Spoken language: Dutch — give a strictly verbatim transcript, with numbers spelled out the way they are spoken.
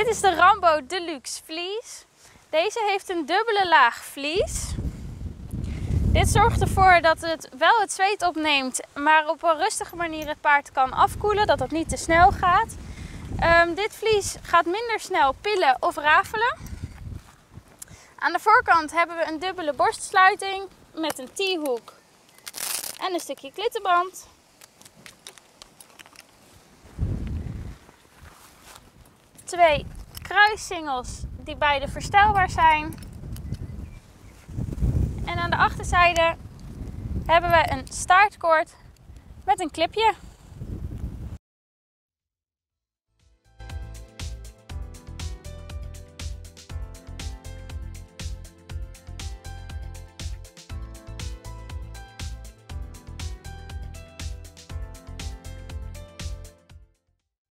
is de Rambo Deluxe vlies. Deze heeft een dubbele laag vlies. Dit zorgt ervoor dat het wel het zweet opneemt, maar op een rustige manier het paard kan afkoelen, dat het niet te snel gaat. Um, dit vlies gaat minder snel pillen of rafelen. Aan de voorkant hebben we een dubbele borstsluiting met een T-hoek en een stukje klittenband. Twee kruissingels die beide verstelbaar zijn. En aan de achterzijde hebben we een staartkoord met een clipje.